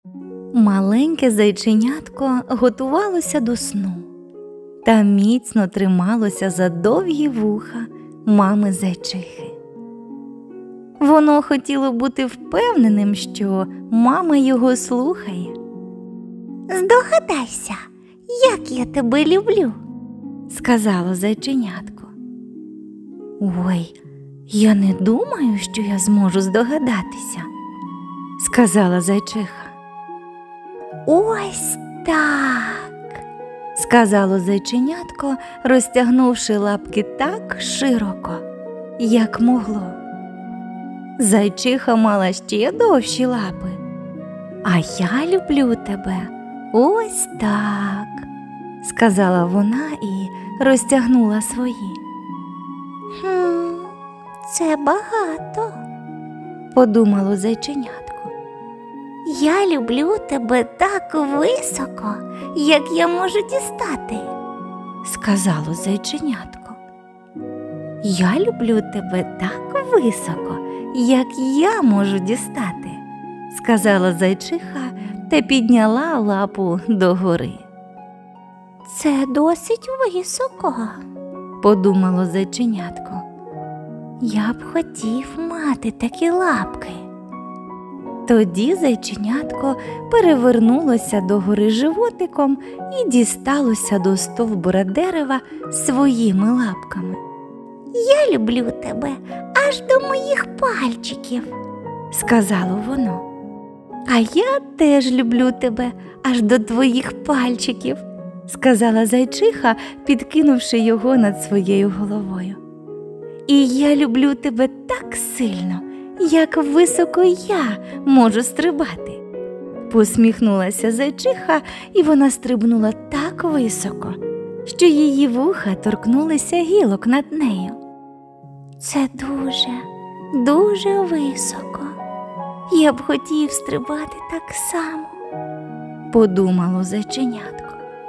Маленьке зайченятко готувалося до сну та міцно трималося за довгі вуха мами зайчихи. Воно хотіло бути впевненим, що мама його слухає. «Здогадайся, як я тебе люблю», – сказало зайченятко. «Ой, я не думаю, що я зможу здогадатися», – сказала зайчиха. «Ось так», – сказало зайченятко, розтягнувши лапки так широко, як могло. Зайчиха мала ще довші лапи. «А я люблю тебе ось так», – сказала вона і розтягнула свої. «Це багато», – подумало зайченятко. «Я люблю тебе так високо, як я можу дістати», – сказало зайченятко. «Я люблю тебе так високо, як я можу дістати», – сказала зайчиха та підняла лапу догори. «Це досить високо», – подумало зайченятко. «Я б хотів мати такі лапки». Тоді зайченятко перевернулося догори животиком і дісталося до стовбура дерева своїми лапками. «Я люблю тебе аж до моїх пальчиків», – сказало воно. «А я теж люблю тебе аж до твоїх пальчиків», – сказала зайчиха, підкинувши його над своєю головою. «І я люблю тебе так сильно, як високо я можу стрибати», – посміхнулася зайчиха, і вона стрибнула так високо, що її вуха торкнулися гілок над нею. «Це дуже, дуже високо. Я б хотів стрибати так само», – подумало зайченятко.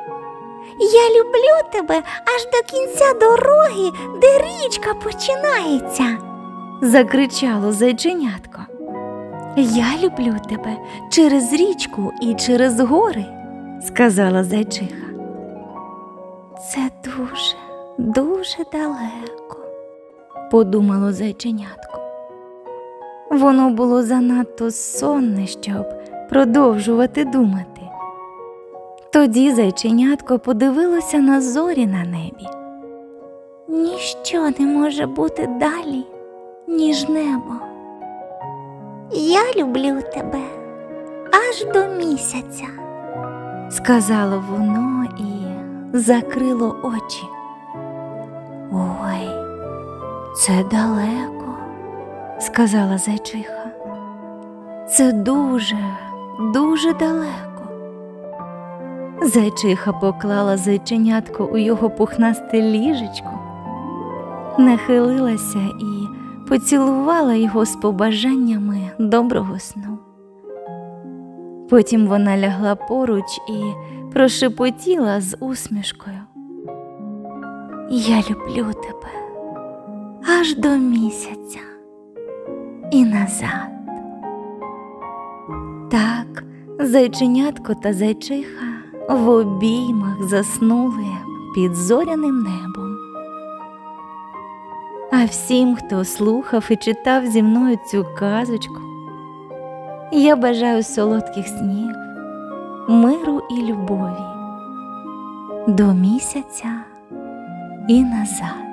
«Я люблю тебе аж до кінця дороги, де річка починається», – закричало зайченятко. «Я люблю тебе через річку і через гори», – сказала зайчиха. «Це дуже, дуже далеко», – подумало зайченятко. Воно було занадто сонне, щоб продовжувати думати. Тоді зайченятко подивилося на зорі на небі. «Ніщо не може бути далі, ніж небо. Я люблю тебе аж до місяця», – сказало воно і закрило очі. «Ой, це далеко», – сказала зайчиха. «Це дуже, дуже далеко». Зайчиха поклала зайченятко у його пухнасте ліжечко, нахилилася і поцілувала його з побажаннями доброго сну. Потім вона лягла поруч і прошепотіла з усмішкою: «Я люблю тебе аж до місяця і назад». Так зайченятко та зайчиха в обіймах заснули під зоряним небом. А всім, хто слухав і читав зі мною цю казочку, я бажаю солодких снів, миру і любові до місяця і назад.